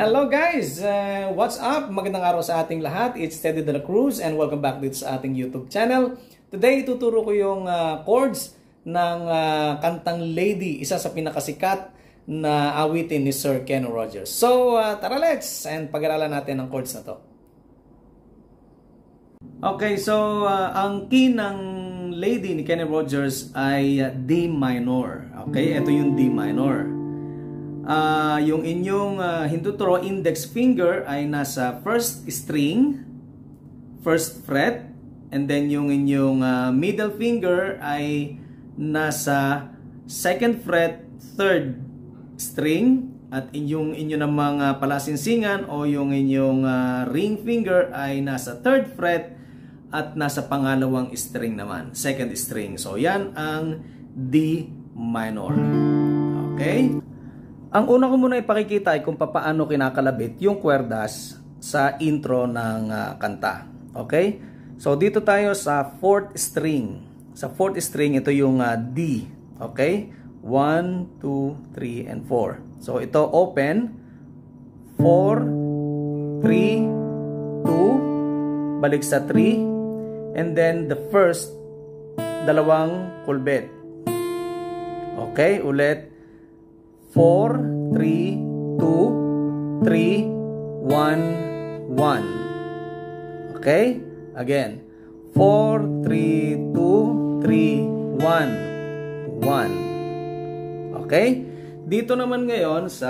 Hello guys! What's up? Magandang araw sa ating lahat. It's Teddy De La Cruz and welcome back dito sa ating YouTube channel. Today, ituturo ko yung chords ng kantang Lady, isa sa pinakasikat na awitin ni Sir Kenny Rogers. So, tara let's! And pag-aralan natin ang chords na to. Okay, so ang key ng Lady ni Kenny Rogers ay D minor. Okay, ito yung D minor. Yung inyong hinduturo index finger ay nasa first string, first fret, and then yung inyong middle finger ay nasa second fret, third string, at inyo namang palasinsingan o yung inyong ring finger ay nasa third fret at nasa pangalawang string naman, second string. So yan ang D minor. Okay? Ang una ko muna ipakikita ay kung paano kinakalabit yung kwerdas sa intro ng kanta. Okay? So dito tayo sa fourth string. Sa fourth string, ito yung D. Okay? 1, 2, 3, and 4. So ito open. 4, 3, 2, balik sa 3, and then the first, dalawang kulbit. Okay? Ulit. 4, 3, 2, 3, 1, 1. Okay? Again. 4, 3, 2, 3, 1, 1. Okay? Dito naman ngayon sa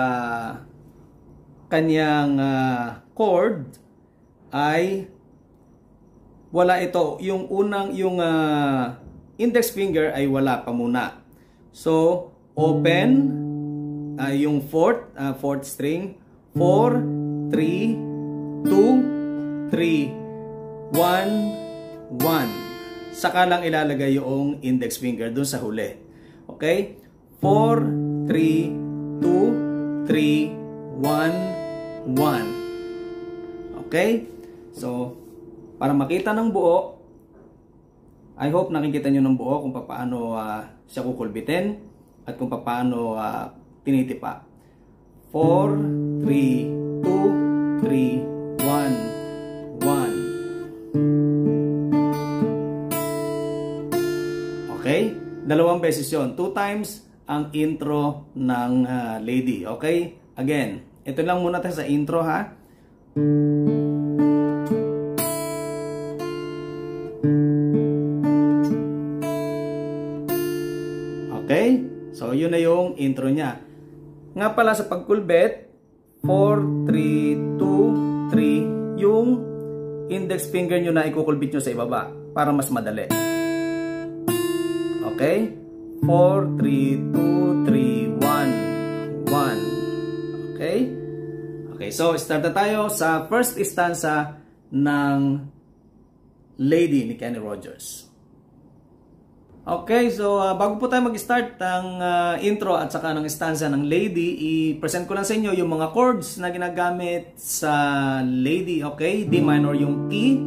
kanyang chord ay wala ito. Yung unang, yung index finger ay wala pa muna. So, open yung fourth string, 4, 3, 2, 3, 1, 1. Saka lang ilalagay yung index finger dun sa huli. Okay? 4, 3, 2, 3, 1, 1. Okay? So, para makita ng buo, I hope nakikita nyo ng buo kung paano siya kukulbitin at kung paano tinitipa. 4, 3, 2, 3, 1, 1. Okay? Dalawang beses yun. 2 times ang intro ng Lady. Okay? Again, ito lang muna tayo sa intro ha. Okay? So, yun na yung intro niya. Nga pala sa pagkulbet, 4, 3, 2, 3, yung index finger nyo na ikukulbit nyo sa ibaba para mas madali. Okay? 4, 3, 2, 3, 1, 1. Okay? Okay, so start na tayo sa first stanza ng Lady ni Kenny Rogers. Okay, so bago po tayo mag-start ng intro at saka ng stanza ng Lady, i-present ko lang sa inyo yung mga chords na ginagamit sa Lady. Okay, D minor yung key,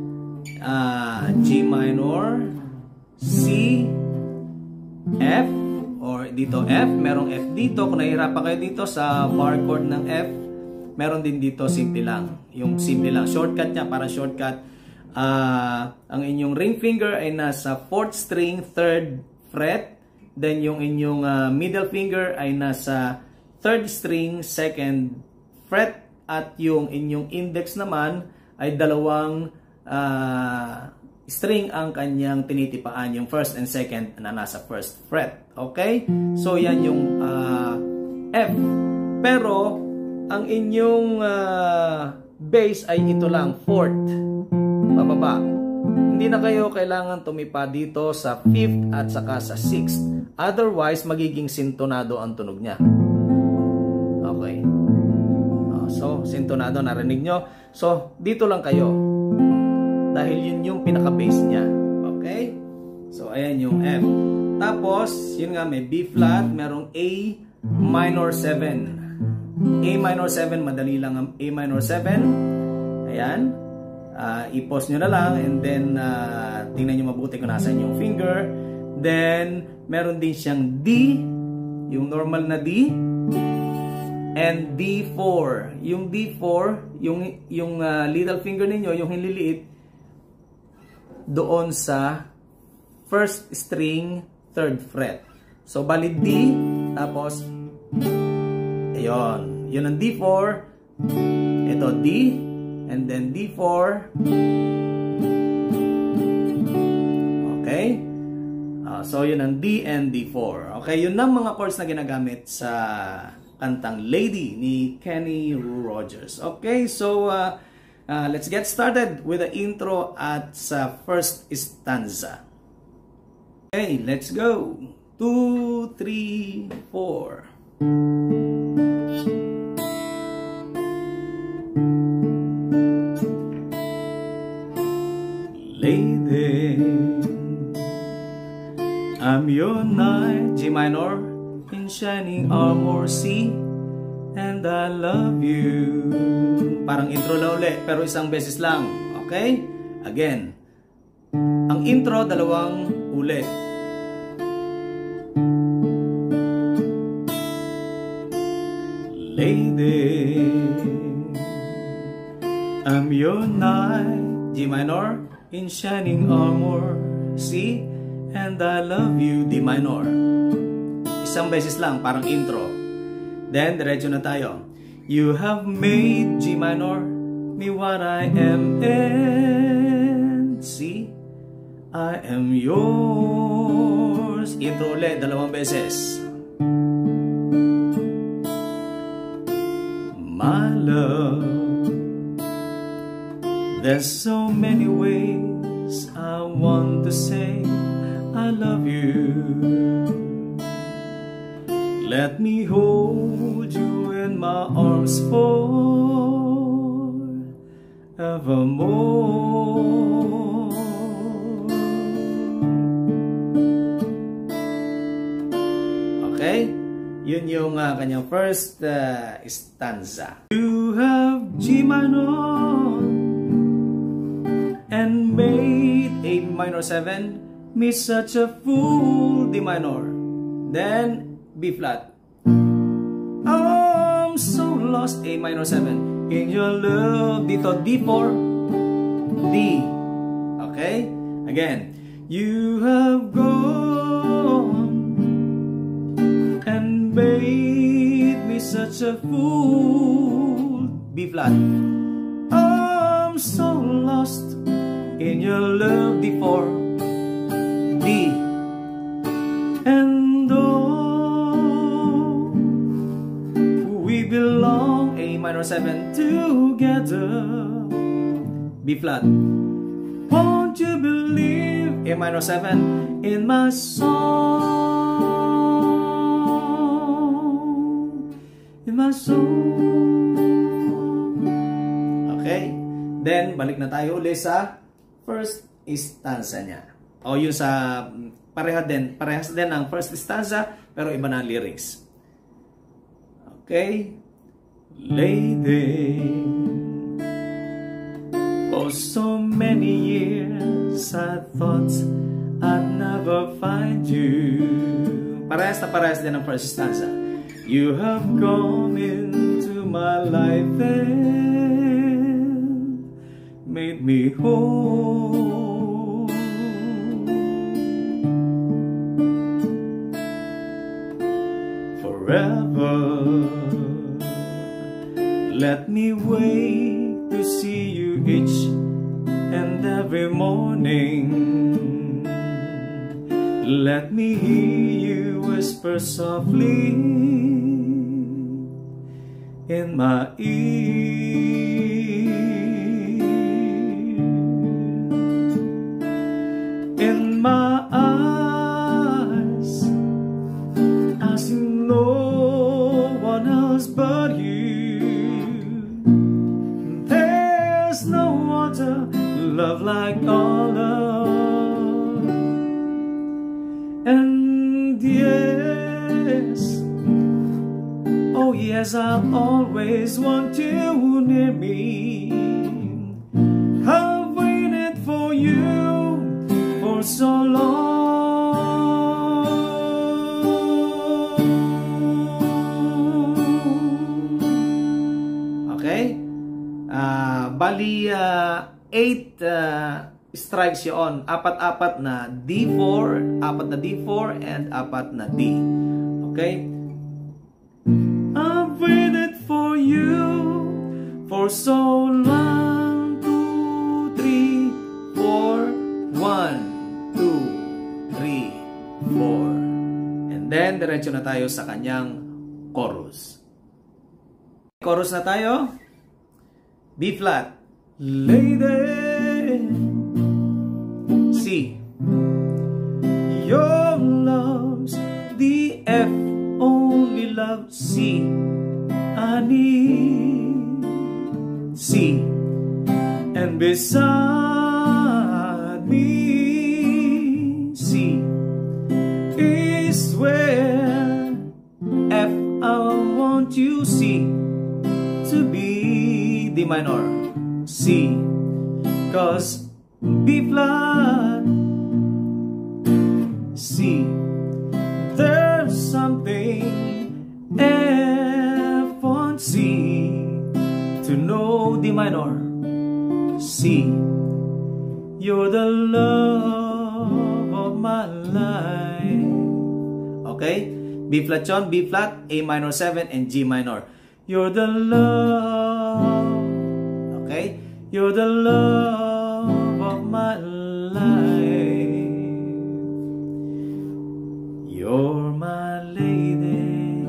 G minor, C, F, or dito F, merong F dito. Kung nahihirapan kayo dito sa bar chord ng F, meron din dito simple lang. Yung simple lang, shortcut niya, para shortcut. Ang inyong ring finger ay nasa 4th string, 3rd fret. Then yung inyong middle finger ay nasa 3rd string, 2nd fret. At yung inyong index naman ay dalawang string ang kanyang tinitipaan. Yung 1st and 2nd na nasa 1st fret. Okay? So yan yung F. Pero ang inyong bass ay ito lang, 4th. Pababa. Hindi na kayo kailangan tumipa dito sa 5th at saka sa 6th. Otherwise, magiging sintonado ang tunog niya. Okay. So, sintonado, narinig nyo? So, dito lang kayo. Dahil yun yung pinaka-bass niya. Okay? So, ayan yung F. Tapos, yun nga, may B flat, merong A minor 7. A minor 7, madali lang ang A minor 7. Ayan. I-pause nyo na lang and then tingnan nyo mabuti kung nasan yung finger. Then meron din siyang D, yung normal na D, and D4. Yung D4, yung little finger ninyo, yung hinliliit, doon sa first string, 3rd fret. So, bali D, tapos, ayun. Yun ang D4. Ito, D, and then D4. Okay? So, yun ang D and D4. Okay, yun ang mga chords na ginagamit sa kantang Lady ni Kenny Rogers. Okay, so, let's get started with the intro at sa first stanza. Okay, let's go. 2, 3, 4. Lady, I'm your knight, G minor, in shining armor, C, and I love you. Parang intro na uli, pero isang beses lang. Okay? Again. Ang intro, dalawang uli. Lady, I'm your knight, G minor, in shining armor, C, and I love you, D minor. Isang beses lang, parang intro. Then, diretso na tayo. You have made, G minor, me what I am, and C, I am yours. Intro ulit, dalawang beses. My love, there's so many ways I want to say I love you. Let me hold you in my arms forevermore. Okay? Yun yung kanyang first stanza. You have G minor and made A minor 7 me such a fool, D minor. Then B flat. I'm so lost, A minor 7 in your love. Dito D4, D. Okay? Again. You have gone and made me such a fool, B flat. I'm so lost in your love, D4, D. And though we belong, A minor 7 together, B flat. Won't you believe, A minor 7, in my song, in my song. Okay? Then, balik na tayo ulit sa first stanza niya. O yung sa parehas din ang first stanza, pero iba na ang lyrics. Okay? Lady, for so many years I thought I'd never find you. Parehas din ang first stanza. You have come into my life and made me whole. Forever, let me wait to see you each and every morning. Let me hear you whisper softly in my ear. In my eyes, I see no one else but you. There's no other love like our love. And yes, oh yes, I'll always want you near me. I've waited for you for so long. Bali, 8 strikes yun. Apat-apat na D4, apat na D4, and apat na D. Okay? I've waited for you for so long. 2, 3, 4. 1, 2, 3, 4. And then, diretso na tayo sa kanyang chorus. Chorus na tayo. B flat. Lady, C. Your love's the F, only love, C. I need C. And beside me, C is where F, I want you, C, to be D minor, C, cause B flat, C, there's something F on C, to know D minor, C, you're the love of my life. Okay? B flat yun, B flat, A minor 7, and G minor. You're the love. Okay? You're the love of my life. You're my lady.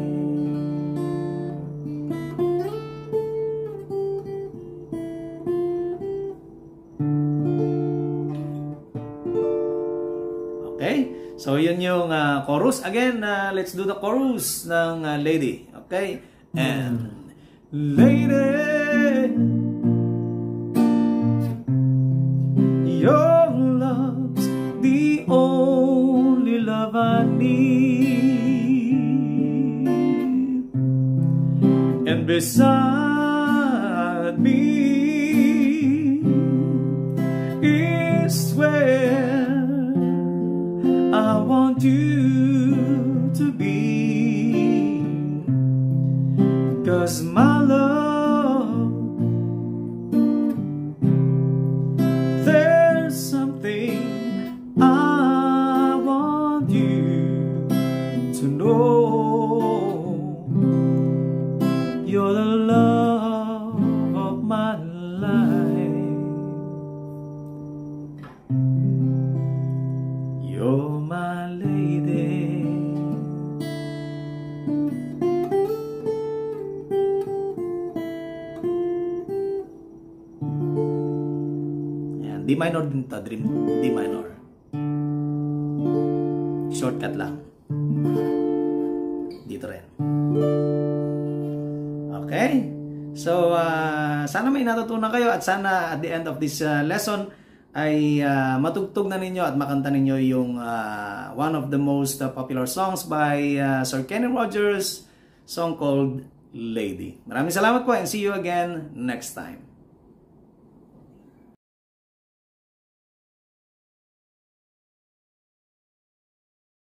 Okay? So, yun yung chorus. Again, let's do the chorus ng Lady. Okay? And, Lady, your love's the only love I need. And beside me is where I want you to be, 'cause my love, there's something I want you to know. You're the love of my life. You're my lady. Ayan, D minor din to, D minor. Shortcut lang. Dito rin. Okay? So, sana may natutunan kayo at sana at the end of this lesson ay matugtog na ninyo at makanta ninyo yung one of the most popular songs by Sir Kenny Rogers, song called Lady. Maraming salamat po and see you again next time.